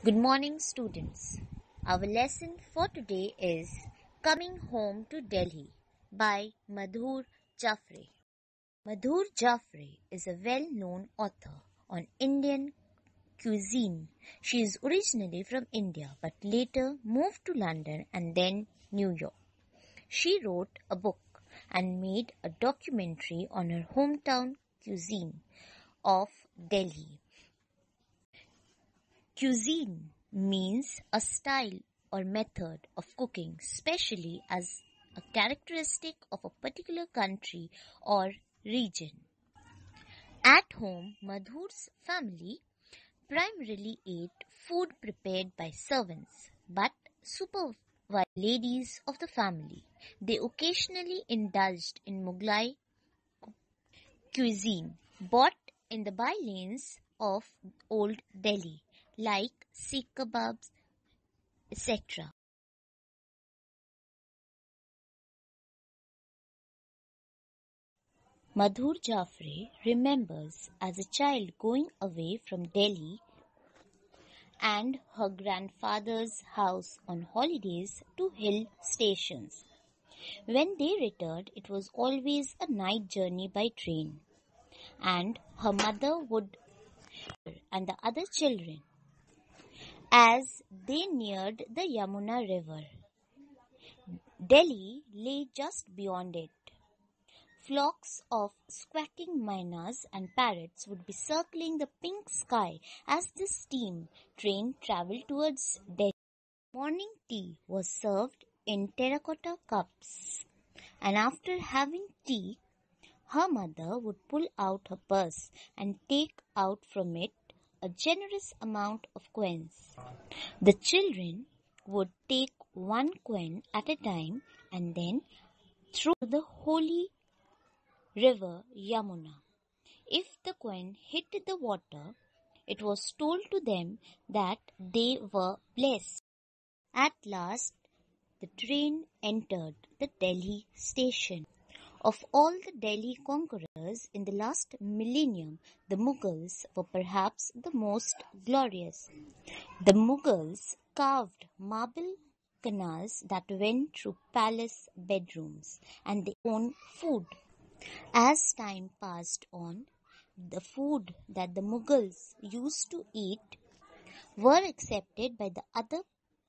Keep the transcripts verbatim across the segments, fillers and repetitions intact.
Good morning, students. Our lesson for today is Coming Home to Delhi by Madhur Jaffrey. Madhur Jaffrey is a well-known author on Indian cuisine. She is originally from India but later moved to London and then New York. She wrote a book and made a documentary on her hometown cuisine of Delhi. Cuisine means a style or method of cooking, especially as a characteristic of a particular country or region. At home, Madhur's family primarily ate food prepared by servants, but supervised ladies of the family. They occasionally indulged in Mughlai cuisine, bought in the by-lanes of old Delhi, like Sikh kebabs, et cetera. Madhur Jaffrey remembers as a child going away from Delhi and her grandfather's house on holidays to hill stations. When they returned, it was always a night journey by train, and her mother would and the other children as they neared the Yamuna River. Delhi lay just beyond it. Flocks of squawking mynas and parrots would be circling the pink sky as the steam train travelled towards Delhi. Morning tea was served in terracotta cups, and after having tea, her mother would pull out her purse and take out from it a generous amount of coins. The children would take one coin at a time and then throw the holy river Yamuna. If the coin hit the water, it was told to them that they were blessed. At last, the train entered the Delhi station. Of all the Delhi conquerors in the last millennium, the Mughals were perhaps the most glorious. The Mughals carved marble canals that went through palace bedrooms, and they owned food. As time passed on, the food that the Mughals used to eat were accepted by the other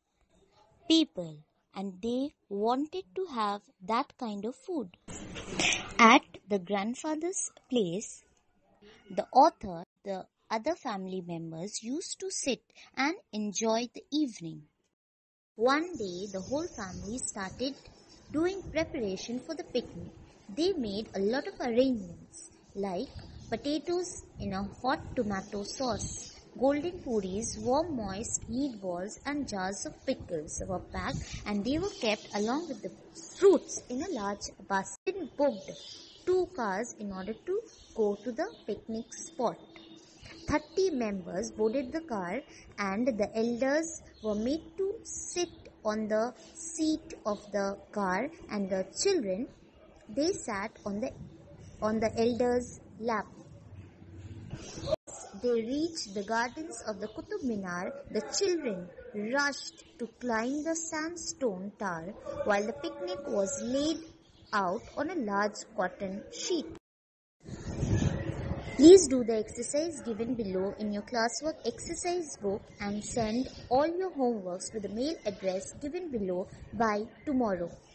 people, and they wanted to have that kind of food. At the grandfather's place, the author, the other family members used to sit and enjoy the evening. One day, the whole family started doing preparation for the picnic. They made a lot of arrangements, like potatoes in a hot tomato sauce, golden puris, warm moist meatballs, and jars of pickles were packed, and they were kept along with the fruits in a large basket. Booked two cars in order to go to the picnic spot. Thirty members boarded the car, and the elders were made to sit on the seat of the car, and the children, they sat on the on the elders' lap. They reached the gardens of the Qutub Minar. The children rushed to climb the sandstone tower while the picnic was laid out on a large cotton sheet. Please do the exercise given below in your classwork exercise book and send all your homeworks to the mail address given below by tomorrow.